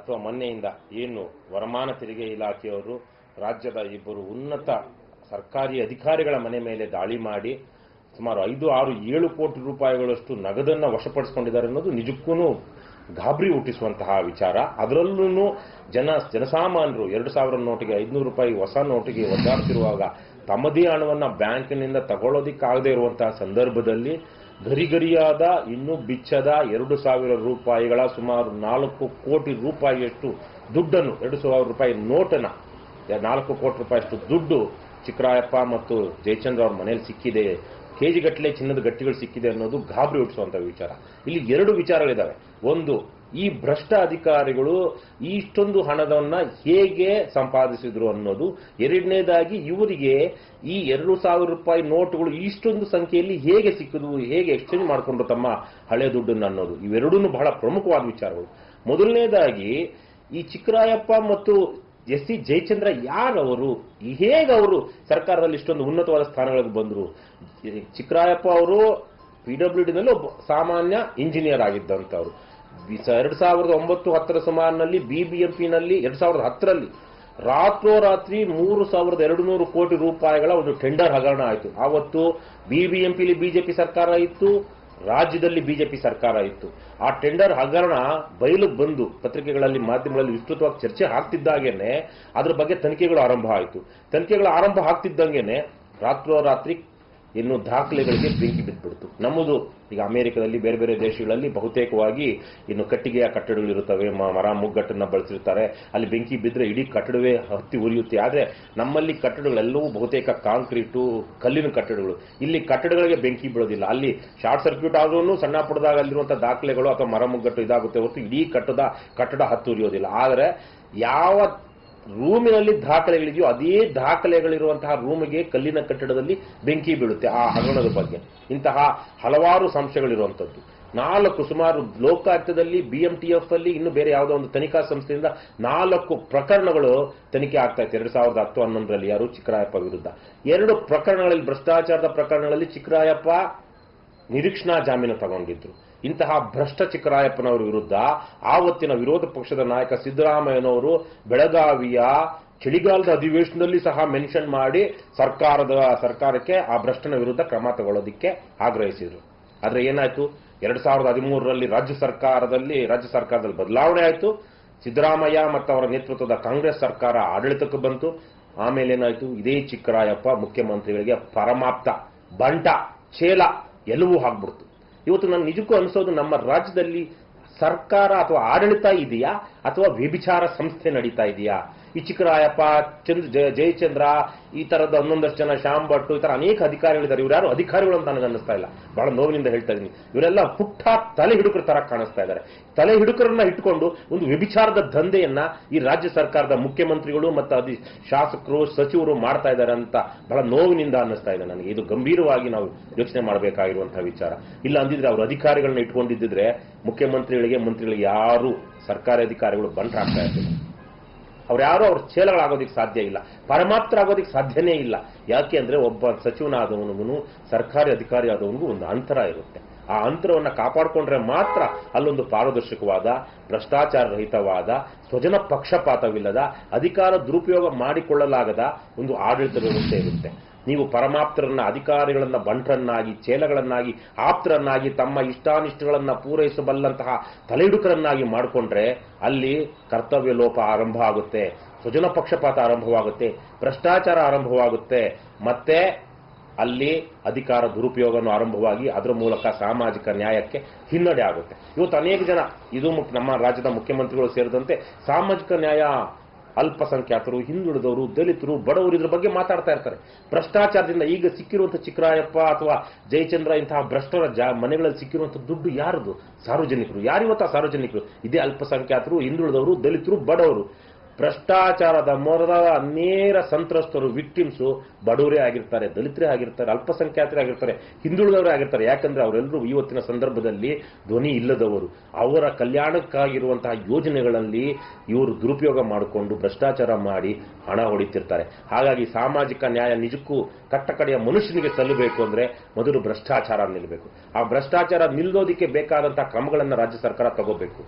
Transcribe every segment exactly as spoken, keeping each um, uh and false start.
ಅಥವಾ ಮೊನ್ನೆಯಿಂದ ಏನು ವರಮಾನ ತೆರಿಗೆ ಇಲಾಖೆಯವರು ರಾಜ್ಯದ ಇಬ್ಬರು ಉನ್ನತ ಸರ್ಕಾರಿ ಅಧಿಕಾರಿಗಳ ಮನೆ ಮೇಲೆ ದಾಳಿ ಮಾಡಿ ಸುಮಾರು ಐದು ಆರು ಏಳು ಕೋಟಿ ರೂಪಾಯಿಗಳಷ್ಟು ನಗದನ್ನು ವಶಪಡಿಸಿಕೊಂಡಿದ್ದಾರೆ ಅನ್ನೋದು ನಿಜಕ್ಕೂ ಗಾಬರಿ ಹುಟ್ಟಿಸುವಂತಹ ವಿಚಾರ. ಅದರಲ್ಲೂ ಜನ ಜನಸಾಮಾನ್ಯರು ಎರಡು ಸಾವಿರ ನೋಟಿಗೆ ಐದುನೂರು ರೂಪಾಯಿ ಹೊಸ ನೋಟಿಗೆ ಒದ್ದಾಡ್ತಿರುವಾಗ ತಮ್ಮದೇ ಹಣವನ್ನು ಬ್ಯಾಂಕಿನಿಂದ ತಗೊಳ್ಳೋದಿಕ್ಕಾಗದೇ ಇರುವಂತಹ ಸಂದರ್ಭದಲ್ಲಿ ಗರಿಗರಿಯಾದ ಇನ್ನೂ ಬಿಚ್ಚದ ಎರಡು ಸಾವಿರ ರೂಪಾಯಿಗಳ ಸುಮಾರು ನಾಲ್ಕು ಕೋಟಿ ರೂಪಾಯಿಯಷ್ಟು ದುಡ್ಡನ್ನು ಎರಡು ಸಾವಿರ ರೂಪಾಯಿ ನೋಟನ್ನು ನಾಲ್ಕು ಕೋಟಿ ರೂಪಾಯಿಯಷ್ಟು ದುಡ್ಡು ಚಿಕ್ಕರಾಯಪ್ಪ ಮತ್ತು ಜಯಚಂದ್ರ ಅವ್ರ ಮನೇಲಿ ಸಿಕ್ಕಿದೆ. ಕೆಜಿಗಟ್ಟಲೆ ಚಿನ್ನದ ಗಟ್ಟಿಗಳು ಸಿಕ್ಕಿದೆ ಅನ್ನೋದು ಗಾಬರಿ ಹುಟ್ಟಿಸುವಂಥ ವಿಚಾರ. ಇಲ್ಲಿ ಎರಡು ವಿಚಾರಗಳಿದ್ದಾವೆ. ಒಂದು, ಈ ಭ್ರಷ್ಟ ಅಧಿಕಾರಿಗಳು ಇಷ್ಟೊಂದು ಹಣದನ್ನ ಹೇಗೆ ಸಂಪಾದಿಸಿದ್ರು ಅನ್ನೋದು. ಎರಡನೇದಾಗಿ, ಇವರಿಗೆ ಈ ಎರಡು ಸಾವಿರ ರೂಪಾಯಿ ನೋಟುಗಳು ಇಷ್ಟೊಂದು ಸಂಖ್ಯೆಯಲ್ಲಿ ಹೇಗೆ ಸಿಕ್ಕಿದ್ವು, ಹೇಗೆ ಎಕ್ಸ್ಚೇಂಜ್ ಮಾಡಿಕೊಂಡ್ರು ತಮ್ಮ ಹಳೆ ದುಡ್ಡನ್ನು ಅನ್ನೋದು. ಇವೆರಡೂ ಬಹಳ ಪ್ರಮುಖವಾದ ವಿಚಾರಗಳು. ಮೊದಲನೇದಾಗಿ, ಈ ಚಿಕ್ಕರಾಯಪ್ಪ ಮತ್ತು ಎಸ್ ಸಿ ಜಯಚಂದ್ರ ಯಾರವರು, ಹೇಗವರು ಸರ್ಕಾರದಲ್ಲಿ ಇಷ್ಟೊಂದು ಉನ್ನತವಾದ ಸ್ಥಾನಗಳಿಗೆ ಬಂದರು? ಚಿಕ್ಕರಾಯಪ್ಪ ಅವರು ಪಿ ಡಬ್ಲ್ಯೂ ಡಿನಲ್ಲಿ ಒಬ್ಬ ಸಾಮಾನ್ಯ ಇಂಜಿನಿಯರ್ ಆಗಿದ್ದಂಥವ್ರು. ಎರಡ್ ಸಾವಿರದ ಒಂಬತ್ತು ಹತ್ತರ ಸುಮಾರಿನಲ್ಲಿ ಬಿಬಿಎಂಪಿನಲ್ಲಿ ಎರಡ್ ಸಾವಿರದ ಹತ್ತರಲ್ಲಿ ರಾತ್ರೋರಾತ್ರಿ ಮೂರು ಸಾವಿರದ ಎರಡು ನೂರು ಕೋಟಿ ರೂಪಾಯಿಗಳ ಒಂದು ಟೆಂಡರ್ ಹಗರಣ ಆಯಿತು. ಆವತ್ತು ಬಿಬಿಎಂಪಿಲಿ ಬಿಜೆಪಿ ಸರ್ಕಾರ ಇತ್ತು, ರಾಜ್ಯದಲ್ಲಿ ಬಿಜೆಪಿ ಸರ್ಕಾರ ಇತ್ತು. ಆ ಟೆಂಡರ್ ಹಗರಣ ಬಯಲಿಗೆ ಬಂದು ಪತ್ರಿಕೆಗಳಲ್ಲಿ ಮಾಧ್ಯಮಗಳಲ್ಲಿ ವಿಸ್ತೃತವಾಗಿ ಚರ್ಚೆ ಆಗ್ತಿದ್ದಾಗೇನೆ ಅದ್ರ ಬಗ್ಗೆ ತನಿಖೆಗಳು ಆರಂಭ ಆಯಿತು. ತನಿಖೆಗಳು ಆರಂಭ ಆಗ್ತಿದ್ದಂಗೆನೆ ರಾತ್ರೋರಾತ್ರಿ ಇನ್ನು ದಾಖಲೆಗಳಿಗೆ ಬೆಂಕಿ ಬಿದ್ದುಬಿಡ್ತು. ನಮ್ಮದು ಈಗ ಅಮೆರಿಕದಲ್ಲಿ ಬೇರೆ ಬೇರೆ ದೇಶಗಳಲ್ಲಿ ಬಹುತೇಕವಾಗಿ ಇನ್ನು ಕಟ್ಟಿಗೆಯ ಕಟ್ಟಡಗಳಿರುತ್ತವೆ, ಮರ ಮುಗ್ಗಟ್ಟನ್ನು ಬಳಸಿರ್ತಾರೆ. ಅಲ್ಲಿ ಬೆಂಕಿ ಬಿದ್ದರೆ ಇಡೀ ಕಟ್ಟಡವೇ ಹತ್ತಿ ಉರಿಯುತ್ತೆ. ಆದರೆ ನಮ್ಮಲ್ಲಿ ಕಟ್ಟಡಗಳೆಲ್ಲವೂ ಬಹುತೇಕ ಕಾಂಕ್ರೀಟು, ಕಲ್ಲಿನ ಕಟ್ಟಡಗಳು. ಇಲ್ಲಿ ಕಟ್ಟಡಗಳಿಗೆ ಬೆಂಕಿ ಬೀಳೋದಿಲ್ಲ. ಅಲ್ಲಿ ಶಾರ್ಟ್ ಸರ್ಕ್ಯೂಟ್ ಆದ್ರೂ ಸಣ್ಣ ಪುಟ್ಟದಾಗ ಅಲ್ಲಿರುವಂಥ ದಾಖಲೆಗಳು ಅಥವಾ ಮರ ಮುಗ್ಗಟ್ಟು ಇದಾಗುತ್ತೆ ಹೊರತು ಇಡೀ ಕಟ್ಟಡ ಕಟ್ಟಡ ಹತ್ತಿ ಉರಿಯೋದಿಲ್ಲ. ಆದರೆ ಯಾವ ರೂಮಿನಲ್ಲಿ ದಾಖಲೆಗಳಿದೆಯೋ ಅದೇ ದಾಖಲೆಗಳಿರುವಂತಹ ರೂಮಿಗೆ ಕಲ್ಲಿನ ಕಟ್ಟಡದಲ್ಲಿ ಬೆಂಕಿ ಬೀಳುತ್ತೆ. ಆ ಹಗರಣದ ಬಗ್ಗೆ ಇಂತಹ ಹಲವಾರು ಸಂಶಯಗಳಿರುವಂಥದ್ದು. ನಾಲ್ಕು ಸುಮಾರು ಲೋಕಾಯುಕ್ತದಲ್ಲಿ ಬಿಎಂಟಿಎಫ್ ಅಲ್ಲಿ ಇನ್ನು ಬೇರೆ ಯಾವುದೋ ಒಂದು ತನಿಖಾ ಸಂಸ್ಥೆಯಿಂದ ನಾಲ್ಕು ಪ್ರಕರಣಗಳು ತನಿಖೆ ಆಗ್ತಾ ಇತ್ತು ಎರಡ್ ಸಾವಿರದ ಹತ್ತು ಹನ್ನೊಂದರಲ್ಲಿ ಯಾರು ಚಿಕ್ಕರಾಯಪ್ಪ ವಿರುದ್ಧ. ಎರಡು ಪ್ರಕರಣಗಳಲ್ಲಿ, ಭ್ರಷ್ಟಾಚಾರದ ಪ್ರಕರಣಗಳಲ್ಲಿ ಚಿಕ್ಕರಾಯಪ್ಪ ನಿರೀಕ್ಷಣಾ ಜಾಮೀನು ತಗೊಂಡಿದ್ರು. ಇಂತಹ ಭ್ರಷ್ಟ ಚಿಕ್ಕರಾಯಪ್ಪನವರ ವಿರುದ್ಧ ಆವತ್ತಿನ ವಿರೋಧ ಪಕ್ಷದ ನಾಯಕ ಸಿದ್ದರಾಮಯ್ಯನವರು ಬೆಳಗಾವಿಯ ಚಳಿಗಾಲದ ಅಧಿವೇಶನದಲ್ಲಿ ಸಹ ಮೆನ್ಷನ್ ಮಾಡಿ ಸರ್ಕಾರದ ಸರ್ಕಾರಕ್ಕೆ ಆ ಭ್ರಷ್ಟನ ವಿರುದ್ಧ ಕ್ರಮ ತಗೊಳ್ಳೋದಿಕ್ಕೆ ಆಗ್ರಹಿಸಿದ್ರು. ಆದ್ರೆ ಏನಾಯ್ತು, ಎರಡ್ ಸಾವಿರದ ಹದಿಮೂರರಲ್ಲಿ ರಾಜ್ಯ ಸರ್ಕಾರದಲ್ಲಿ ರಾಜ್ಯ ಸರ್ಕಾರದಲ್ಲಿ ಬದಲಾವಣೆ ಆಯಿತು. ಸಿದ್ದರಾಮಯ್ಯ ಮತ್ತು ಅವರ ನೇತೃತ್ವದ ಕಾಂಗ್ರೆಸ್ ಸರ್ಕಾರ ಆಡಳಿತಕ್ಕೆ ಬಂತು. ಆಮೇಲೆ ಏನಾಯ್ತು, ಇದೇ ಚಿಕ್ಕರಾಯಪ್ಪ ಮುಖ್ಯಮಂತ್ರಿಗಳಿಗೆ ಪರಮಾಪ್ತ, ಬಂಟ, ಚೇಲ ಎಲ್ಲವೂ ಆಗ್ಬಿಡ್ತು. ಇವತ್ತು ನಾನು ನಿಜಕ್ಕೂ ಅನಿಸೋದು, ನಮ್ಮ ರಾಜ್ಯದಲ್ಲಿ ಸರ್ಕಾರ ಅಥವಾ ಆಡಳಿತ ಇದೆಯಾ ಅಥವಾ ವ್ಯಭಿಚಾರ ಸಂಸ್ಥೆ ನಡೀತಾ ಇದೆಯಾ? ಈ ಚಿಕ್ಕರಾಯಪ್ಪ, ಚಂದ್ರ ಜಯಚಂದ್ರ, ಈ ತರದ ಒಂದೊಂದಷ್ಟು ಜನ, ಶ್ಯಾಮ್ ಭಟ್, ಈ ತರ ಅನೇಕ ಅಧಿಕಾರಿಗಳಿದ್ದಾರೆ. ಇವ್ರು ಯಾರು ಅಧಿಕಾರಿಗಳು ಅಂತ ನನಗೆ ಅನ್ನಿಸ್ತಾ ಇಲ್ಲ. ಬಹಳ ನೋವಿನಿಂದ ಹೇಳ್ತಾ ಇದ್ದೀನಿ. ಇವರೆಲ್ಲ ಪುಟ್ಟ ತಲೆ ಹಿಡುಕರ ತರ ಕಾಣಿಸ್ತಾ ಇದ್ದಾರೆ. ತಲೆ ಹಿಡುಕರನ್ನ ಇಟ್ಕೊಂಡು ಒಂದು ವ್ಯಭಿಚಾರದ ದಂಧೆಯನ್ನ ಈ ರಾಜ್ಯ ಸರ್ಕಾರದ ಮುಖ್ಯಮಂತ್ರಿಗಳು ಮತ್ತು ಅಧಿ ಶಾಸಕರು, ಸಚಿವರು ಮಾಡ್ತಾ ಇದ್ದಾರೆ ಅಂತ ಬಹಳ ನೋವಿನಿಂದ ಅನ್ನಿಸ್ತಾ ಇದೆ ನನಗೆ. ಇದು ಗಂಭೀರವಾಗಿ ನಾವು ಯೋಚನೆ ಮಾಡಬೇಕಾಗಿರುವಂತಹ ವಿಚಾರ. ಇಲ್ಲ ಅಂದಿದ್ರೆ ಅವರು ಅಧಿಕಾರಿಗಳನ್ನ ಇಟ್ಕೊಂಡಿದ್ದಿದ್ರೆ ಮುಖ್ಯಮಂತ್ರಿಗಳಿಗೆ, ಮಂತ್ರಿಗಳಿಗೆ ಯಾರು ಸರ್ಕಾರಿ ಅಧಿಕಾರಿಗಳು ಬಂಟ್ರಾಗ್ತಾ ಇರ್ತಾರೆ. ಅವ್ರು ಯಾರು ಅವ್ರ ಚೇಲಗಳಾಗೋದಿಕ್ಕೆ ಸಾಧ್ಯ ಇಲ್ಲ, ಪರಮಾಪ್ತರಾಗೋದಿಕ್ಕೆ ಸಾಧ್ಯನೇ ಇಲ್ಲ. ಯಾಕೆ ಅಂದ್ರೆ ಒಬ್ಬ ಸಚಿವನಾದವನಿಗೂ ಸರ್ಕಾರಿ ಅಧಿಕಾರಿ ಆದವನಿಗೂ ಒಂದು ಅಂತರ ಇರುತ್ತೆ. ಆ ಅಂತರವನ್ನು ಕಾಪಾಡಿಕೊಂಡ್ರೆ ಮಾತ್ರ ಅಲ್ಲೊಂದು ಪಾರದರ್ಶಕವಾದ, ಭ್ರಷ್ಟಾಚಾರ ರಹಿತವಾದ, ಸ್ವಜನ ಪಕ್ಷಪಾತವಿಲ್ಲದ, ಅಧಿಕಾರ ದುರುಪಯೋಗ ಮಾಡಿಕೊಳ್ಳಲಾಗದ ಒಂದು ಆಡಳಿತ ವ್ಯವಸ್ಥೆ ಇರುತ್ತೆ. ನೀವು ಪರಮಾಪ್ತರನ್ನ, ಅಧಿಕಾರಿಗಳನ್ನ ಬಂಟರನ್ನಾಗಿ, ಚೇಲಗಳನ್ನಾಗಿ, ಆಪ್ತರನ್ನಾಗಿ, ತಮ್ಮ ಇಷ್ಟಾನಿಷ್ಟಗಳನ್ನ ಪೂರೈಸಬಲ್ಲಂತಹ ತಲೆಹಿಡುಕರನ್ನಾಗಿ ಮಾಡಿಕೊಂಡ್ರೆ ಅಲ್ಲಿ ಕರ್ತವ್ಯ ಲೋಪ ಆರಂಭ ಆಗುತ್ತೆ, ಸ್ವಜನ ಪಕ್ಷಪಾತ ಆರಂಭವಾಗುತ್ತೆ, ಭ್ರಷ್ಟಾಚಾರ ಆರಂಭವಾಗುತ್ತೆ, ಮತ್ತೆ ಅಲ್ಲಿ ಅಧಿಕಾರ ದುರುಪಯೋಗನೂ ಆರಂಭವಾಗಿ ಅದರ ಮೂಲಕ ಸಾಮಾಜಿಕ ನ್ಯಾಯಕ್ಕೆ ಹಿನ್ನಡೆ ಆಗುತ್ತೆ. ಇವತ್ತು ಅನೇಕ ಜನ, ಇದು ನಮ್ಮ ರಾಜ್ಯದ ಮುಖ್ಯಮಂತ್ರಿಗಳು ಸೇರಿದಂತೆ ಸಾಮಾಜಿಕ ನ್ಯಾಯ, ಅಲ್ಪಸಂಖ್ಯಾತರು, ಹಿಂದುಳಿದವರು, ದಲಿತರು, ಬಡವರು ಇದ್ರ ಬಗ್ಗೆ ಮಾತಾಡ್ತಾ ಇರ್ತಾರೆ. ಭ್ರಷ್ಟಾಚಾರದಿಂದ ಈಗ ಸಿಕ್ಕಿರುವಂಥ ಚಿಕ್ಕರಾಯಪ್ಪ ಅಥವಾ ಜಯಚಂದ್ರ ಇಂತಹ ಭ್ರಷ್ಟರ ಜಾ ಮನೆಗಳಲ್ಲಿ ಸಿಕ್ಕಿರುವಂಥ ದುಡ್ಡು ಯಾರದು? ಸಾರ್ವಜನಿಕರು. ಯಾರಿವತ್ತ ಸಾರ್ವಜನಿಕರು? ಇದೇ ಅಲ್ಪಸಂಖ್ಯಾತರು, ಹಿಂದುಳಿದವರು, ದಲಿತರು, ಬಡವರು. ಭ್ರಷ್ಟಾಚಾರದ ಮೊರದ ನೇರ ಸಂತ್ರಸ್ತರು, ವಿಕ್ಟಿಮ್ಸು ಬಡವರೇ ಆಗಿರ್ತಾರೆ, ದಲಿತರೇ ಆಗಿರ್ತಾರೆ, ಅಲ್ಪಸಂಖ್ಯಾತರೇ ಆಗಿರ್ತಾರೆ, ಹಿಂದುಳಿದವರೇ ಆಗಿರ್ತಾರೆ. ಯಾಕಂದ್ರೆ ಅವರೆಲ್ಲರೂ ಇವತ್ತಿನ ಸಂದರ್ಭದಲ್ಲಿ ಧ್ವನಿ ಇಲ್ಲದವರು. ಅವರ ಕಲ್ಯಾಣಕ್ಕಾಗಿರುವಂತಹ ಯೋಜನೆಗಳಲ್ಲಿ ಇವರು ದುರುಪಯೋಗ ಮಾಡಿಕೊಂಡು ಭ್ರಷ್ಟಾಚಾರ ಮಾಡಿ ಹಣ ಹೊಡಿತಿರ್ತಾರೆ. ಹಾಗಾಗಿ ಸಾಮಾಜಿಕ ನ್ಯಾಯ ನಿಜಕ್ಕೂ ಕಟ್ಟಕಡೆಯ ಮನುಷ್ಯನಿಗೆ ಸಲ್ಲಬೇಕು ಅಂದ್ರೆ ಮೊದಲು ಭ್ರಷ್ಟಾಚಾರ ನಿಲ್ಲಬೇಕು. ಆ ಭ್ರಷ್ಟಾಚಾರ ನಿಲ್ಲೋದಿಕ್ಕೆ ಬೇಕಾದಂತಹ ಕ್ರಮಗಳನ್ನು ರಾಜ್ಯ ಸರ್ಕಾರ ತಗೋಬೇಕು.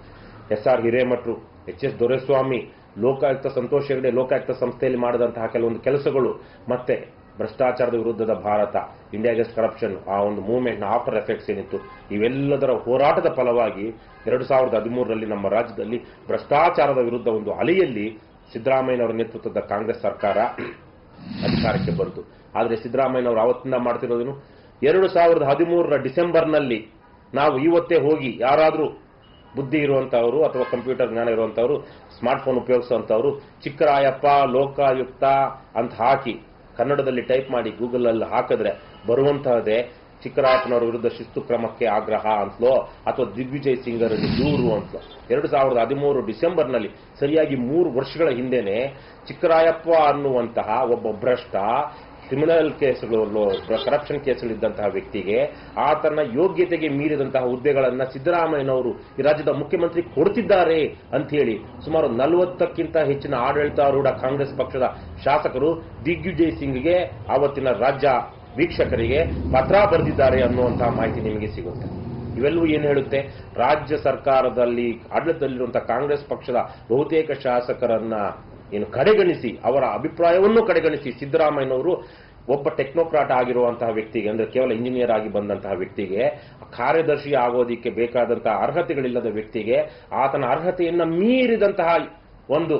ಎಸ್ ಆರ್ ಹಿರೇಮಠರು, ಎಚ್ ಎಸ್ ದೊರೆಸ್ವಾಮಿ, ಲೋಕಾಯುಕ್ತ ಸಂತೋಷ್ ಹೆಗಡೆ ಲೋಕಾಯುಕ್ತ ಸಂಸ್ಥೆಯಲ್ಲಿ ಮಾಡಿದಂತಹ ಕೆಲವೊಂದು ಕೆಲಸಗಳು, ಮತ್ತೆ ಭ್ರಷ್ಟಾಚಾರದ ವಿರುದ್ಧದ ಭಾರತ, ಇಂಡಿಯಾ ಅಗೇನ್ಸ್ಟ್ ಕರಪ್ಷನ್, ಆ ಒಂದು ಮೂವ್ಮೆಂಟ್ನ ಆಫ್ಟರ್ ಎಫೆಕ್ಟ್ಸ್ ಏನಿತ್ತು, ಇವೆಲ್ಲದರ ಹೋರಾಟದ ಫಲವಾಗಿ ಎರಡು ಸಾವಿರದ ಹದಿಮೂರರಲ್ಲಿ ನಮ್ಮ ರಾಜ್ಯದಲ್ಲಿ ಭ್ರಷ್ಟಾಚಾರದ ವಿರುದ್ಧ ಒಂದು ಅಲೆಯಲ್ಲಿ ಸಿದ್ದರಾಮಯ್ಯನವರ ನೇತೃತ್ವದ ಕಾಂಗ್ರೆಸ್ ಸರ್ಕಾರ ಅಧಿಕಾರಕ್ಕೆ ಬಂತು. ಆದರೆ ಸಿದ್ದರಾಮಯ್ಯನವರು ಆವತ್ತಿಂದ ಮಾಡ್ತಿರೋದೇನು, ಎರಡು ಸಾವಿರದ ಹದಿಮೂರರ ಡಿಸೆಂಬರ್ನಲ್ಲಿ ನಾವು ಇವತ್ತೇ ಹೋಗಿ ಯಾರಾದರೂ ಬುದ್ಧಿ ಇರುವಂತವರು ಅಥವಾ ಕಂಪ್ಯೂಟರ್ ಜ್ಞಾನ ಇರುವಂತವರು, ಸ್ಮಾರ್ಟ್ಫೋನ್ ಉಪಯೋಗಿಸುವಂತವರು ಚಿಕ್ಕರಾಯಪ್ಪ ಲೋಕಾಯುಕ್ತ ಅಂತ ಹಾಕಿ ಕನ್ನಡದಲ್ಲಿ ಟೈಪ್ ಮಾಡಿ ಗೂಗಲಲ್ಲಿ ಹಾಕಿದ್ರೆ ಬರುವಂತಹದೇ ಚಿಕ್ಕರಾಯಪ್ಪನವರ ವಿರುದ್ಧ ಶಿಸ್ತು ಕ್ರಮಕ್ಕೆ ಆಗ್ರಹ ಅಂತಲೋ ಅಥವಾ ದಿಗ್ವಿಜಯ್ ಸಿಂಗರಿಗೆ ದೂರು ಅಂತಲೋ. ಎರಡು ಸಾವಿರದ ಹದಿಮೂರು ಡಿಸೆಂಬರ್ನಲ್ಲಿ ಸರಿಯಾಗಿ ಮೂರು ವರ್ಷಗಳ ಹಿಂದೆನೆ ಚಿಕ್ಕರಾಯಪ್ಪ ಅನ್ನುವಂತಹ ಒಬ್ಬ ಭ್ರಷ್ಟ ಕ್ರಿಮಿನಲ್ ಕೇಸುಗಳು, ಕರಪ್ಷನ್ ಕೇಸುಗಳಿದ್ದಂತಹ ವ್ಯಕ್ತಿಗೆ ಆತನ ಯೋಗ್ಯತೆಗೆ ಮೀರಿದಂತಹ ಹುದ್ದೆಗಳನ್ನು ಸಿದ್ದರಾಮಯ್ಯನವರು ಈ ರಾಜ್ಯದ ಮುಖ್ಯಮಂತ್ರಿ ಕೊಡ್ತಿದ್ದಾರೆ ಅಂತ ಹೇಳಿ ಸುಮಾರು ನಲವತ್ತಕ್ಕಿಂತ ಹೆಚ್ಚಿನ ಆಡಳಿತಾರೂಢ ಕಾಂಗ್ರೆಸ್ ಪಕ್ಷದ ಶಾಸಕರು ದಿಗ್ವಿಜಯ್ ಸಿಂಗ್ಗೆ ಆವತ್ತಿನ ರಾಜ್ಯ ವೀಕ್ಷಕರಿಗೆ ಪತ್ರ ಬರೆದಿದ್ದಾರೆ ಅನ್ನುವಂತಹ ಮಾಹಿತಿ ನಿಮಗೆ ಸಿಗುತ್ತೆ. ಇವೆಲ್ಲವೂ ಏನು ಹೇಳುತ್ತೆ, ರಾಜ್ಯ ಸರ್ಕಾರದಲ್ಲಿ ಆಡಳಿತದಲ್ಲಿರುವಂತಹ ಕಾಂಗ್ರೆಸ್ ಪಕ್ಷದ ಬಹುತೇಕ ಶಾಸಕರನ್ನ ಏನು ಕಡೆಗಣಿಸಿ, ಅವರ ಅಭಿಪ್ರಾಯವನ್ನು ಕಡೆಗಣಿಸಿ ಸಿದ್ದರಾಮಯ್ಯನವರು ಒಬ್ಬ ಟೆಕ್ನೋಕ್ರಾಟ್ ಆಗಿರುವಂತಹ ವ್ಯಕ್ತಿಗೆ, ಅಂದ್ರೆ ಕೇವಲ ಇಂಜಿನಿಯರ್ ಆಗಿ ಬಂದಂತಹ ವ್ಯಕ್ತಿಗೆ, ಕಾರ್ಯದರ್ಶಿ ಆಗೋದಿಕ್ಕೆ ಬೇಕಾದಂತಹ ಅರ್ಹತೆಗಳಿಲ್ಲದ ವ್ಯಕ್ತಿಗೆ ಆತನ ಅರ್ಹತೆಯನ್ನ ಮೀರಿದಂತಹ ಒಂದು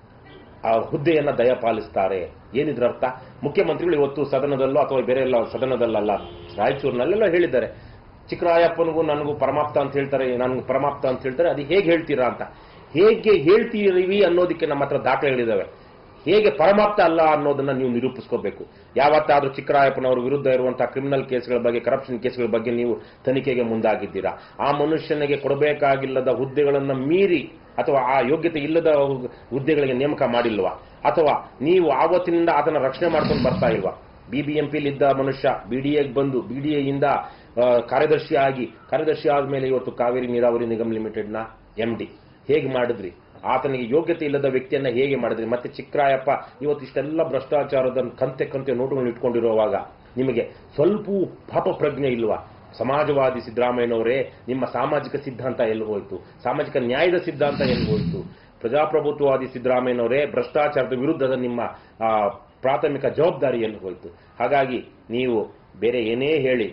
ಆ ಹುದ್ದೆಯನ್ನ ದಯಪಾಲಿಸ್ತಾರೆ. ಏನಿದ್ರ ಅರ್ಥ? ಮುಖ್ಯಮಂತ್ರಿಗಳು ಇವತ್ತು ಸದನದಲ್ಲೋ ಅಥವಾ ಬೇರೆ ಎಲ್ಲ ಸದನದಲ್ಲಲ್ಲ, ರಾಯಚೂರಿನಲ್ಲೆಲ್ಲ ಹೇಳಿದ್ದಾರೆ, ಚಿಕ್ಕರಾಯಪ್ಪನಿಗೂ ನನಗೂ ಪರಮಾಪ್ತ ಅಂತ ಹೇಳ್ತಾರೆ, ನನಗೂ ಪರಮಾಪ್ತ ಅಂತ ಹೇಳ್ತಾರೆ. ಅದು ಹೇಗೆ ಹೇಳ್ತೀರಾ ಅಂತ. ಹೇಗೆ ಹೇಳ್ತೀರಿ ಅನ್ನೋದಕ್ಕೆ ನಮ್ಮ ಹತ್ರ ದಾಖಲೆಗಳಿದ್ದಾವೆ. ಹೇಗೆ ಪರಮಾಪ್ತ ಅಲ್ಲ ಅನ್ನೋದನ್ನ ನೀವು ನಿರೂಪಿಸ್ಕೋಬೇಕು. ಯಾವತ್ತಾದ್ರೂ ಚಿಕ್ಕರಾಯಪ್ಪನವರ ವಿರುದ್ಧ ಇರುವಂತಹ ಕ್ರಿಮಿನಲ್ ಕೇಸ್ಗಳ ಬಗ್ಗೆ, ಕರಪ್ಷನ್ ಕೇಸ್ಗಳ ಬಗ್ಗೆ ನೀವು ತನಿಖೆಗೆ ಮುಂದಾಗಿದ್ದೀರಾ? ಆ ಮನುಷ್ಯನಿಗೆ ಕೊಡಬೇಕಾಗಿಲ್ಲದ ಹುದ್ದೆಗಳನ್ನ ಮೀರಿ ಅಥವಾ ಆ ಯೋಗ್ಯತೆ ಇಲ್ಲದ ಹುದ್ದೆಗಳಿಗೆ ನೇಮಕ ಮಾಡಿಲ್ವಾ? ಅಥವಾ ನೀವು ಆವತ್ತಿನಿಂದ ಆತನ ರಕ್ಷಣೆ ಮಾಡ್ಕೊಂಡು ಬರ್ತಾ ಇಲ್ವಾ? ಬಿಬಿಎಂಪಿಲಿ ಇದ್ದ ಮನುಷ್ಯ ಬಿಡಿಎಗೆ ಬಂದು ಬಿಡಿಎಯಿಂದ ಕಾರ್ಯದರ್ಶಿ ಆಗಿ, ಕಾರ್ಯದರ್ಶಿ ಆದ್ಮೇಲೆ ಇವತ್ತು ಕಾವೇರಿ ನೀರಾವರಿ ನಿಗಮ್ ಲಿಮಿಟೆಡ್ನ ಎಂ ಡಿ ಹೇಗೆ ಮಾಡಿದ್ರಿ? ಆತನಿಗೆ ಯೋಗ್ಯತೆ ಇಲ್ಲದ ವ್ಯಕ್ತಿಯನ್ನ ಹೇಗೆ ಮಾಡಿದ್ರಿ? ಮತ್ತೆ ಚಿಕ್ಕರಾಯಪ್ಪ ಇವತ್ತು ಇಷ್ಟೆಲ್ಲ ಭ್ರಷ್ಟಾಚಾರದ ಕಂತೆ ಕಂತೆ ನೋಟುಗಳನ್ನು ಇಟ್ಕೊಂಡಿರುವಾಗ ನಿಮಗೆ ಸ್ವಲ್ಪ ಪಾಪ ಪ್ರಜ್ಞೆ ಇಲ್ವಾ? ಸಮಾಜವಾದಿ ಸಿದ್ದರಾಮಯ್ಯನವರೇ, ನಿಮ್ಮ ಸಾಮಾಜಿಕ ಸಿದ್ಧಾಂತ ಎಲ್ಲಿ ಹೋಯಿತು? ಸಾಮಾಜಿಕ ನ್ಯಾಯದ ಸಿದ್ಧಾಂತ ಎಲ್ಲಿ ಹೋಯಿತು? ಪ್ರಜಾಪ್ರಭುತ್ವವಾದಿ ಸಿದ್ದರಾಮಯ್ಯನವರೇ, ಭ್ರಷ್ಟಾಚಾರದ ವಿರುದ್ಧದ ನಿಮ್ಮ ಪ್ರಾಥಮಿಕ ಜವಾಬ್ದಾರಿ ಎಲ್ಲಿ ಹೋಯಿತು? ಹಾಗಾಗಿ ನೀವು ಬೇರೆ ಏನೇ ಹೇಳಿ,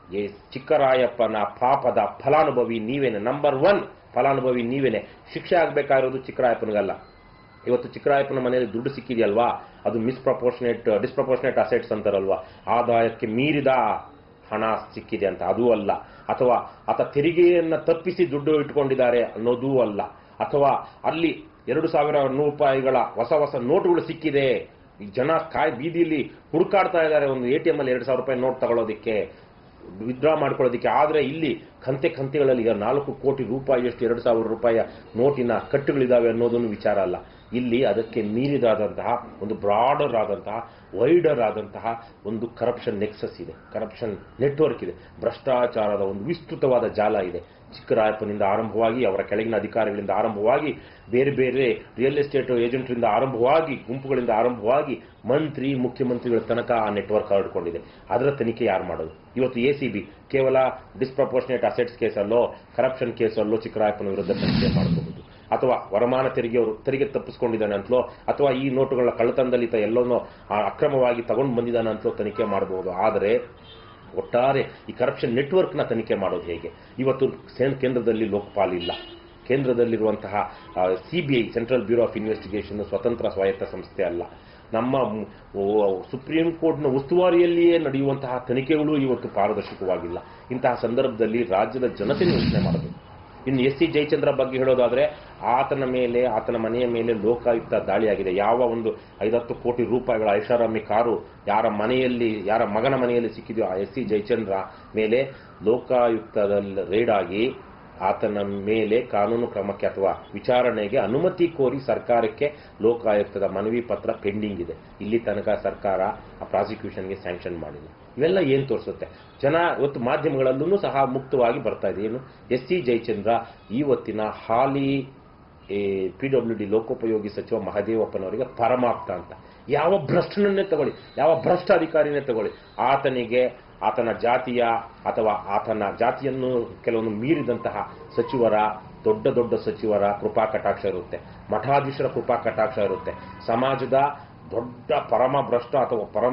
ಚಿಕ್ಕರಾಯಪ್ಪನ ಪಾಪದ ಫಲಾನುಭವಿ ನೀವೇನೆ, ನಂಬರ್ ಒನ್ ಫಲಾನುಭವಿ ನೀವೇನೆ. ಶಿಕ್ಷೆ ಆಗಬೇಕಾಗಿರೋದು ಚಿಕ್ಕರಾಯಪ್ಪನಿಗಲ್ಲ. ಇವತ್ತು ಚಿಕ್ಕರಾಯಪ್ಪನ ಮನೆಯಲ್ಲಿ ದುಡ್ಡು ಸಿಕ್ಕಿದೆಯಲ್ವಾ, ಅದು ಮಿಸ್ಪ್ರಪೋರ್ಷನೇಟ್ ಡಿಸ್ಪ್ರಪೋರ್ಷನೇಟ್ ಅಸೆಟ್ಸ್ ಅಂತಾರಲ್ವಾ, ಆದಾಯಕ್ಕೆ ಮೀರಿದ ಹಣ ಸಿಕ್ಕಿದೆ ಅಂತ ಅದೂ ಅಲ್ಲ. ಅಥವಾ ಆತ ತೆರಿಗೆಯನ್ನ ತಪ್ಪಿಸಿ ದುಡ್ಡು ಇಟ್ಕೊಂಡಿದ್ದಾರೆ ಅನ್ನೋದೂ ಅಲ್ಲ. ಅಥವಾ ಅಲ್ಲಿ ಎರಡು ಸಾವಿರ ರೂಪಾಯಿಗಳ ಹೊಸ ಹೊಸ ನೋಟುಗಳು ಸಿಕ್ಕಿದೆ, ಜನ ಕಾಯಿ ಬೀದಿಯಲ್ಲಿ ಹುಡುಕಾಡ್ತಾ ಇದ್ದಾರೆ ಒಂದು ಎ ಟಿ ಎಂ ಅಲ್ಲಿ ಎರಡು ಸಾವಿರ ರೂಪಾಯಿ ನೋಟ್ ತಗೊಳ್ಳೋದಿಕ್ಕೆ, ವಿತ್ಡ್ರಾ ಮಾಡ್ಕೊಳ್ಳೋದಿಕ್ಕೆ. ಆದರೆ ಇಲ್ಲಿ ಕಂತೆ ಕಂತೆಗಳಲ್ಲಿ ಈಗ ನಾಲ್ಕು ಕೋಟಿ ರೂಪಾಯಿಯಷ್ಟು ಎರಡು ಸಾವಿರ ರೂಪಾಯಿಯ ನೋಟಿನ ಕಟ್ಟುಗಳಿದ್ದಾವೆ ಅನ್ನೋದೊಂದು ವಿಚಾರ ಅಲ್ಲ. ಇಲ್ಲಿ ಅದಕ್ಕೆ ಮೀರಿದಾದಂತಹ ಒಂದು ಬ್ರಾಡರ್ ಆದಂತಹ ವೈಡರ್ ಆದಂತಹ ಒಂದು ಕರಪ್ಷನ್ ನೆಕ್ಸಸ್ ಇದೆ, ಕರಪ್ಷನ್ ನೆಟ್ವರ್ಕ್ ಇದೆ, ಭ್ರಷ್ಟಾಚಾರದ ಒಂದು ವಿಸ್ತೃತವಾದ ಜಾಲ ಇದೆ. ಚಿಕ್ಕರಾಯಪ್ಪನಿಂದ ಆರಂಭವಾಗಿ, ಅವರ ಕೆಳಗಿನ ಅಧಿಕಾರಿಗಳಿಂದ ಆರಂಭವಾಗಿ, ಬೇರೆ ಬೇರೆ ರಿಯಲ್ ಎಸ್ಟೇಟ್ ಏಜೆಂಟ್ರಿಂದ ಆರಂಭವಾಗಿ, ಗುಂಪುಗಳಿಂದ ಆರಂಭವಾಗಿ ಮಂತ್ರಿ ಮುಖ್ಯಮಂತ್ರಿಗಳ ತನಕ ಆ ನೆಟ್ವರ್ಕ್ ಹರಡಿಕೊಂಡಿದೆ. ಅದರ ತನಿಖೆ ಯಾರು ಮಾಡೋದು? ಇವತ್ತು ಎ ಸಿ ಬಿ ಕೇವಲ ಡಿಸ್ಪ್ರಪೋರ್ಷನೇಟ್ ಅಸೆಟ್ಸ್ ಕೇಸಲ್ಲೋ ಕರಪ್ಷನ್ ಕೇಸಲ್ಲೋ ಚಿಕ್ಕರಾಯಪ್ಪನ ವಿರುದ್ಧ ತನಿಖೆ ಮಾಡಬಹುದು. ಅಥವಾ ವರಮಾನ ತೆರಿಗೆಯವರು ತೆರಿಗೆ ತಪ್ಪಿಸ್ಕೊಂಡಿದ್ದಾನೆ ಅಂತಲೋ, ಅಥವಾ ಈ ನೋಟುಗಳ ಕಳ್ಳತನದಲ್ಲಿ ಎಲ್ಲೋನೋ ಅಕ್ರಮವಾಗಿ ತಗೊಂಡು ಬಂದಿದ್ದಾನೆ ಅಂತಲೋ ತನಿಖೆ ಮಾಡಬಹುದು. ಆದರೆ ಒಟ್ಟಾರೆ ಈ ಕರಪ್ಷನ್ ನೆಟ್ವರ್ಕ್ನ ತನಿಖೆ ಮಾಡೋದು ಹೇಗೆ? ಇವತ್ತು ಕೇಂದ್ರದಲ್ಲಿ ಲೋಕಪಾಲ್ ಇಲ್ಲ. ಕೇಂದ್ರದಲ್ಲಿರುವಂತಹ CBI, central bureau of investigation, ಸ್ವತಂತ್ರ ಸ್ವಾಯತ್ತ ಸಂಸ್ಥೆ ಅಲ್ಲ. ನಮ್ಮ ಸುಪ್ರೀಂ ಕೋರ್ಟ್ನ ಉಸ್ತುವಾರಿಯಲ್ಲಿಯೇ ನಡೆಯುವಂತಹ ತನಿಖೆಗಳು ಇವತ್ತು ಪಾರದರ್ಶಕವಾಗಿಲ್ಲ. ಇಂತಹ ಸಂದರ್ಭದಲ್ಲಿ ರಾಜ್ಯದ ಜನತೆ ಯೋಚನೆ ಮಾಡಬೇಕು. ಇನ್ನು ಎಸ್ ಸಿ ಜಯಚಂದ್ರ ಬಗ್ಗೆ ಹೇಳೋದಾದ್ರೆ, ಆತನ ಮೇಲೆ, ಆತನ ಮನೆಯ ಮೇಲೆ ಲೋಕಾಯುಕ್ತ ದಾಳಿಯಾಗಿದೆ. ಯಾವ ಒಂದು ಐವತ್ತು ಕೋಟಿ ರೂಪಾಯಿಗಳ ಐಷಾರಾಮಿ ಕಾರು ಯಾರ ಮನೆಯಲ್ಲಿ, ಯಾರ ಮಗನ ಮನೆಯಲ್ಲಿ ಸಿಕ್ಕಿದೆಯೋ ಆ ಎಸ್ ಸಿ ಜಯಚಂದ್ರ ಮೇಲೆ ಲೋಕಾಯುಕ್ತದಲ್ಲಿ ರೇಡ್ ಆಗಿ ಆತನ ಮೇಲೆ ಕಾನೂನು ಕ್ರಮಕ್ಕೆ ಅಥವಾ ವಿಚಾರಣೆಗೆ ಅನುಮತಿ ಕೋರಿ ಸರ್ಕಾರಕ್ಕೆ ಲೋಕಾಯುಕ್ತದ ಮನವಿ ಪತ್ರ ಪೆಂಡಿಂಗ್ ಇದೆ. ಇಲ್ಲಿ ತನಕ ಸರ್ಕಾರ ಆ ಪ್ರಾಸಿಕ್ಯೂಷನ್ಗೆ ಸ್ಯಾಂಕ್ಷನ್ ಮಾಡಿಲ್ಲ. ಇವೆಲ್ಲ ಏನು ತೋರಿಸುತ್ತೆ? ಜನ ಇವತ್ತು ಮಾಧ್ಯಮಗಳಲ್ಲೂ ಸಹ ಮುಕ್ತವಾಗಿ ಬರ್ತಾ ಇದೆ. ಏನು, ಎಸ್ ಸಿ ಜಯಚಂದ್ರ ಇವತ್ತಿನ ಹಾಲಿ ಪಿ ಡಬ್ಲ್ಯೂ ಡಿ ಲೋಕೋಪಯೋಗಿ ಸಚಿವ ಮಹದೇವಪ್ಪನವರಿಗೆ ಪರಮಾಪ್ತ ಅಂತ. ಯಾವ ಭ್ರಷ್ಟನನ್ನೇ ತಗೊಳ್ಳಿ, ಯಾವ ಭ್ರಷ್ಟ ಅಧಿಕಾರಿನೇ ತಗೊಳ್ಳಿ, ಆತನಿಗೆ ಆತನ ಜಾತಿಯ ಅಥವಾ ಆತನ ಜಾತಿಯನ್ನು ಕೆಲವೊಂದು ಮೀರಿದಂತಹ ಸಚಿವರ ದೊಡ್ಡ ದೊಡ್ಡ ಸಚಿವರ ಕೃಪಾ ಕಟಾಕ್ಷ ಇರುತ್ತೆ, ಮಠಾಧೀಶರ ಕೃಪಾ ಕಟಾಕ್ಷ ಇರುತ್ತೆ, ಸಮಾಜದ ದೊಡ್ಡ ಪರಮ ಭ್ರಷ್ಟ ಅಥವಾ ಪರಮ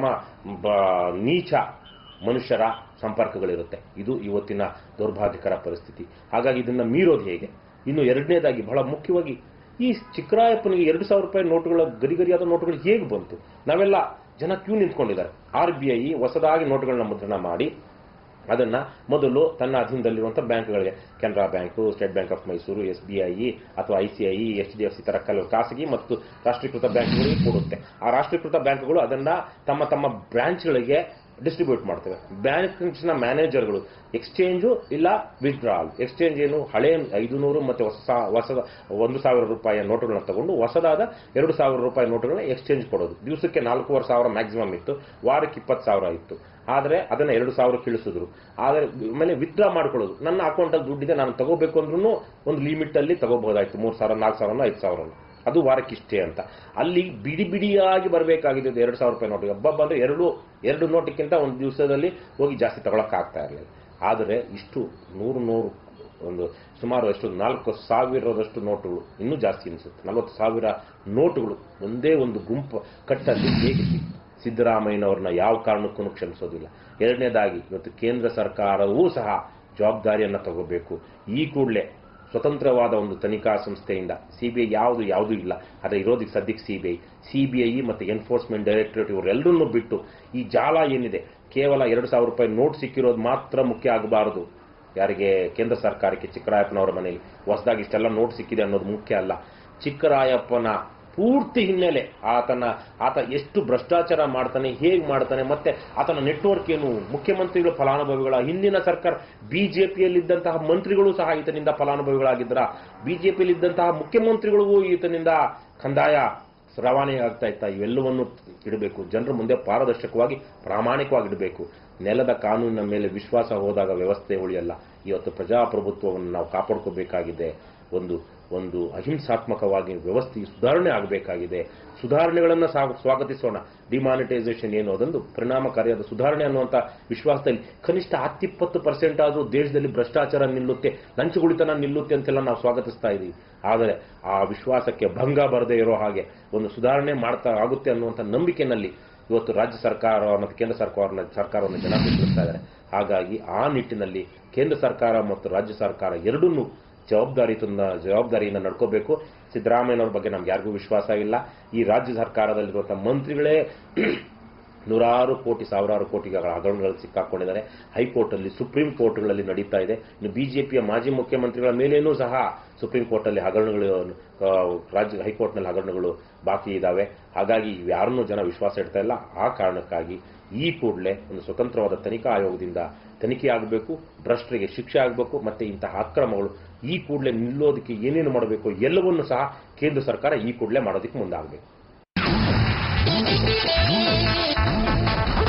ನೀಚ ಮನುಷ್ಯರ ಸಂಪರ್ಕಗಳಿರುತ್ತೆ. ಇದು ಇವತ್ತಿನ ದೌರ್ಭಾಗ್ಯಕರ ಪರಿಸ್ಥಿತಿ. ಹಾಗಾಗಿ ಇದನ್ನು ಮೀರೋದು ಹೇಗೆ? ಇನ್ನು ಎರಡನೇದಾಗಿ ಬಹಳ ಮುಖ್ಯವಾಗಿ ಈ ಚಿಕ್ಕರಾಯಪ್ಪನಿಗೆ ಎರಡು ಸಾವಿರ ರೂಪಾಯಿ ನೋಟುಗಳ ಗರಿಗರಿಯಾದ ನೋಟುಗಳು ಹೇಗೆ ಬಂತು? ನಾವೆಲ್ಲ ಜನ ಕ್ಯೂ ನಿಂತ್ಕೊಂಡಿದ್ದಾರೆ. ಆರ್ ಬಿ ಐ ಹೊಸದಾಗಿ ನೋಟುಗಳನ್ನ ಮುದ್ರಣ ಮಾಡಿ ಅದನ್ನು ಮೊದಲು ತನ್ನ ಅಧೀನದಲ್ಲಿರುವಂಥ ಬ್ಯಾಂಕ್ಗಳಿಗೆ, Canara bank, state bank of Mysore, S B I ಅಥವಾ I C I, H D F C ಥರ ಕೆಲವು ಖಾಸಗಿ ಮತ್ತು ರಾಷ್ಟ್ರೀಕೃತ ಬ್ಯಾಂಕ್ಗಳಿಗೆ ಕೊಡುತ್ತೆ. ಆ ರಾಷ್ಟ್ರೀಕೃತ ಬ್ಯಾಂಕ್ಗಳು ಅದನ್ನು ತಮ್ಮ ತಮ್ಮ ಬ್ರಾಂಚ್ಗಳಿಗೆ ಡಿಸ್ಟ್ರಿಬ್ಯೂಟ್ ಮಾಡ್ತೇವೆ. ಬ್ಯಾಂಕ್ನ ಮ್ಯಾನೇಜರ್ಗಳು ಎಕ್ಸ್ಚೇಂಜು ಇಲ್ಲ ವಿತ್ಡ್ರಾಲ್. ಎಕ್ಸ್ಚೇಂಜ್ ಏನು, ಹಳೆ ಐದು ನೂರು ಮತ್ತು ಹೊಸ ಹೊಸದ ಒಂದು ಸಾವಿರ ರೂಪಾಯಿಯ ನೋಟುಗಳನ್ನ ತಗೊಂಡು ಹೊಸದಾದ ಎರಡು ಸಾವಿರ ರೂಪಾಯಿ ನೋಟುಗಳನ್ನ ಎಕ್ಸ್ಚೇಂಜ್ ಕೊಡೋದು. ದಿವಸಕ್ಕೆ ನಾಲ್ಕೂವರೆ ಸಾವಿರ ಮ್ಯಾಕ್ಸಿಮಮ್ ಇತ್ತು, ವಾರಕ್ಕೆ ಇಪ್ಪತ್ತು ಸಾವಿರ ಇತ್ತು. ಆದರೆ ಅದನ್ನು ಎರಡು ಸಾವಿರ ಇಳಿಸಿದ್ರು. ಆದರೆ ಆಮೇಲೆ ವಿತ್ಡ್ರಾ ಮಾಡ್ಕೊಳ್ಳೋದು, ನನ್ನ ಅಕೌಂಟಲ್ಲಿ ದುಡ್ಡಿದೆ ನಾನು ತಗೋಬೇಕು ಅಂದ್ರೂ ಒಂದು ಲಿಮಿಟಲ್ಲಿ ತಗೋಬಹುದಾಯ್ತು, ಮೂರು ಸಾವಿರ ನಾಲ್ಕು ಸಾವಿರ ಐದು ಸಾವಿರ, ಅದು ವಾರಕ್ಕಿಷ್ಟೇ ಅಂತ. ಅಲ್ಲಿ ಬಿಡಿ ಬಿಡಿಯಾಗಿ ಬರಬೇಕಾಗಿದೆ ಎರಡು ಸಾವಿರ ರೂಪಾಯಿ ನೋಟಿಗೆ. ಹಬ್ಬ ಅಂದರೆ ಎರಡು ಎರಡು ನೋಟಿಗಿಂತ ಒಂದು ದಿವಸದಲ್ಲಿ ಹೋಗಿ ಜಾಸ್ತಿ ತಗೊಳಕ್ಕಾಗ್ತಾ ಇರಲಿಲ್ಲ. ಆದರೆ ಇಷ್ಟು ನೂರು ನೂರು ಒಂದು ಸುಮಾರು ಎಷ್ಟು ನಾಲ್ಕು ಸಾವಿರದಷ್ಟು ನೋಟುಗಳು, ಇನ್ನೂ ಜಾಸ್ತಿ ಅನಿಸುತ್ತೆ, ನಲವತ್ತು ಸಾವಿರ ನೋಟುಗಳು ಒಂದೇ ಒಂದು ಗುಂಪು ಕಟ್ಟಲ್ಲಿ ಹೇಗೆ ಸಿದ್ದರಾಮಯ್ಯನವ್ರನ್ನ ಯಾವ ಕಾರಣಕ್ಕೂ ಕ್ಷಮಿಸೋದಿಲ್ಲ. ಎರಡನೇದಾಗಿ ಇವತ್ತು ಕೇಂದ್ರ ಸರ್ಕಾರವೂ ಸಹ ಜವಾಬ್ದಾರಿಯನ್ನು ತಗೋಬೇಕು. ಈ ಕೂಡಲೇ ಸ್ವತಂತ್ರವಾದ ಒಂದು ತನಿಖಾ ಸಂಸ್ಥೆಯಿಂದ, ಸಿ ಬಿ ಐ ಯಾವುದು ಯಾವುದೂ ಇಲ್ಲ, ಆದರೆ ಇರೋದಕ್ಕೆ ಸದ್ಯಕ್ಕೆ C B I C B I ಮತ್ತು ಎನ್ಫೋರ್ಸ್ಮೆಂಟ್ ಡೈರೆಕ್ಟರೇಟ್ ಇವರೆಲ್ಲರನ್ನೂ ಬಿಟ್ಟು ಈ ಜಾಲ ಏನಿದೆ, ಕೇವಲ ಎರಡು ಸಾವಿರ ರೂಪಾಯಿ ನೋಟ್ ಸಿಕ್ಕಿರೋದು ಮಾತ್ರ ಮುಖ್ಯ ಆಗಬಾರದು. ಯಾರಿಗೆ? ಕೇಂದ್ರ ಸರ್ಕಾರಕ್ಕೆ, ಚಿಕ್ಕರಾಯಪ್ಪನವರ ಮನೆಯಲ್ಲಿ ಹೊಸದಾಗಿ ಇಷ್ಟೆಲ್ಲ ನೋಟ್ ಸಿಕ್ಕಿದೆ ಅನ್ನೋದು ಮುಖ್ಯ ಅಲ್ಲ. ಚಿಕ್ಕರಾಯಪ್ಪನ ಪೂರ್ತಿ ಹಿನ್ನೆಲೆ, ಆತನ ಆತ ಎಷ್ಟು ಭ್ರಷ್ಟಾಚಾರ ಮಾಡ್ತಾನೆ, ಹೇಗೆ ಮಾಡ್ತಾನೆ, ಮತ್ತೆ ಆತನ ನೆಟ್ವರ್ಕ್ ಏನು, ಮುಖ್ಯಮಂತ್ರಿಗಳ ಫಲಾನುಭವಿಗಳ, ಹಿಂದಿನ ಸರ್ಕಾರ ಬಿಜೆಪಿಯಲ್ಲಿದ್ದಂತಹ ಮಂತ್ರಿಗಳು ಸಹ ಈತನಿಂದ ಫಲಾನುಭವಿಗಳಾಗಿದ್ದರ, ಬಿಜೆಪಿಯಲ್ಲಿದ್ದಂತಹ ಮುಖ್ಯಮಂತ್ರಿಗಳಿಗೂ ಈತನಿಂದ ಕಂದಾಯ ರವಾನೆ ಆಗ್ತಾ ಇತ್ತ. ಇವೆಲ್ಲವನ್ನು ಇಡಬೇಕು, ಜನರ ಮುಂದೆ ಪಾರದರ್ಶಕವಾಗಿ ಪ್ರಾಮಾಣಿಕವಾಗಿ ಇಡಬೇಕು. ನೆಲದ ಕಾನೂನಿನ ಮೇಲೆ ವಿಶ್ವಾಸ ಹೋದಾಗ ವ್ಯವಸ್ಥೆ ಉಳಿಯಲ್ಲ. ಇವತ್ತು ಪ್ರಜಾಪ್ರಭುತ್ವವನ್ನು ನಾವು ಕಾಪಾಡ್ಕೋಬೇಕಾಗಿದೆ. ಒಂದು ಒಂದು ಅಹಿಂಸಾತ್ಮಕವಾಗಿ ವ್ಯವಸ್ಥೆ ಸುಧಾರಣೆ ಆಗಬೇಕಾಗಿದೆ. ಸುಧಾರಣೆಗಳನ್ನು ಸ್ವಾಗತಿಸೋಣ. ಡಿಮಾನಿಟೈಸೇಷನ್ ಏನು ಅದೊಂದು ಪರಿಣಾಮಕಾರಿಯಾದ ಸುಧಾರಣೆ ಅನ್ನುವಂಥ ವಿಶ್ವಾಸದಲ್ಲಿ ಕನಿಷ್ಠ ಹತ್ತಿಪ್ಪತ್ತು ಪರ್ಸೆಂಟ್ ಆದರೂ ದೇಶದಲ್ಲಿ ಭ್ರಷ್ಟಾಚಾರ ನಿಲ್ಲುತ್ತೆ, ಲಂಚಗುಳಿತನ ನಿಲ್ಲುತ್ತೆ ಅಂತೆಲ್ಲ ನಾವು ಸ್ವಾಗತಿಸ್ತಾ ಇದ್ದೀವಿ. ಆದರೆ ಆ ವಿಶ್ವಾಸಕ್ಕೆ ಭಂಗ ಬರದೇ ಇರೋ ಹಾಗೆ ಒಂದು ಸುಧಾರಣೆ ಮಾಡ್ತಾ ಆಗುತ್ತೆ ಅನ್ನುವಂಥ ನಂಬಿಕೆಯಲ್ಲಿ ಇವತ್ತು ರಾಜ್ಯ ಸರ್ಕಾರ ಮತ್ತು ಕೇಂದ್ರ ಸರ್ಕಾರ ಸರ್ಕಾರವನ್ನು ಜನ ಬೆಂಬಲಿಸ್ತಾ ಇದ್ದಾರೆ. ಹಾಗಾಗಿ ಆ ನಿಟ್ಟಿನಲ್ಲಿ ಕೇಂದ್ರ ಸರ್ಕಾರ ಮತ್ತು ರಾಜ್ಯ ಸರ್ಕಾರ ಎರಡನ್ನೂ ಜವಾಬ್ದಾರಿ ಜವಾಬ್ದಾರಿಯಿಂದ ನಡ್ಕೋಬೇಕು. ಸಿದ್ದರಾಮಯ್ಯನವ್ರ ಬಗ್ಗೆ ನಮ್ಗೆ ಯಾರಿಗೂ ವಿಶ್ವಾಸ ಇಲ್ಲ. ಈ ರಾಜ್ಯ ಸರ್ಕಾರದಲ್ಲಿರುವಂಥ ಮಂತ್ರಿಗಳೇ ನೂರಾರು ಕೋಟಿ ಸಾವಿರಾರು ಕೋಟಿಗಳ ಹಗರಣಗಳಲ್ಲಿ ಸಿಕ್ಕಾಕೊಂಡಿದ್ದಾರೆ. ಹೈಕೋರ್ಟಲ್ಲಿ, ಸುಪ್ರೀಂ ಕೋರ್ಟ್ಗಳಲ್ಲಿ ನಡೀತಾ ಇದೆ. ಇನ್ನು ಬಿಜೆಪಿಯ ಮಾಜಿ ಮುಖ್ಯಮಂತ್ರಿಗಳ ಮೇಲೇನೂ ಸಹ ಸುಪ್ರೀಂ ಕೋರ್ಟಲ್ಲಿ ಹಗರಣಗಳು, ರಾಜ್ಯ ಹೈಕೋರ್ಟ್ನಲ್ಲಿ ಹಗರಣಗಳು ಬಾಕಿ ಇದ್ದಾವೆ. ಹಾಗಾಗಿ ಯಾರನ್ನೂ ಜನ ವಿಶ್ವಾಸ ಇಡ್ತಾ ಇಲ್ಲ. ಆ ಕಾರಣಕ್ಕಾಗಿ ಈ ಕೂಡಲೇ ಒಂದು ಸ್ವತಂತ್ರವಾದ ತನಿಖಾ ಆಯೋಗದಿಂದ ತನಿಖೆ ಆಗಬೇಕು, ಭ್ರಷ್ಟರಿಗೆ ಶಿಕ್ಷೆ ಆಗಬೇಕು, ಮತ್ತೆ ಇಂತಹ ಅಕ್ರಮಗಳು ಈ ಕೂಡಲೇ ನಿಲ್ಲೋದಕ್ಕೆ ಏನೇನು ಮಾಡಬೇಕು ಎಲ್ಲವನ್ನೂ ಸಹ ಕೇಂದ್ರ ಸರ್ಕಾರ ಈ ಕೂಡಲೇ ಮಾಡೋದಕ್ಕೆ ಮುಂದಾಗಬೇಕು.